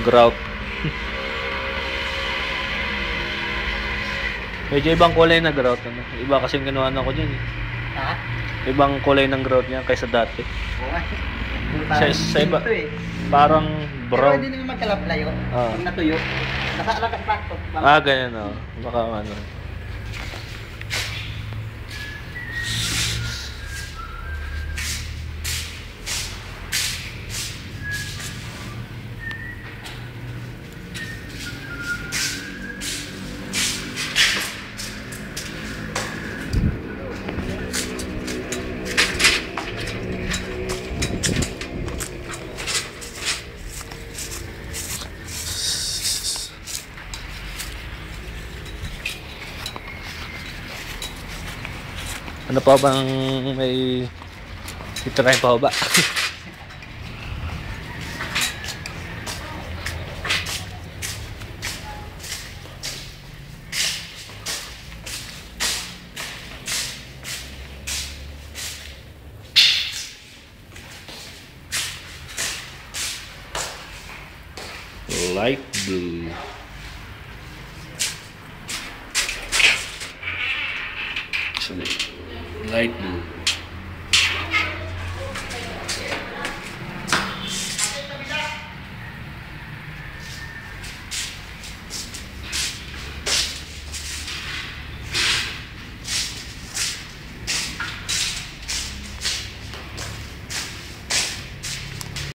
Grout. Medyo ibang kulay na grout. Ano? Iba kasing ginawa na ko dyan. Eh. Ha? Ibang kulay ng grout niya kaysa dati. Oo nga. Sa iba, Ito eh. parang Pero brown. hindi naman magkalap-layo. Ah. Pag natuyo, nakalakas pa ito. Ganyan o. Baka ano. Ano pa bang may titirahin pa ba? Light blue. Actually, light blue.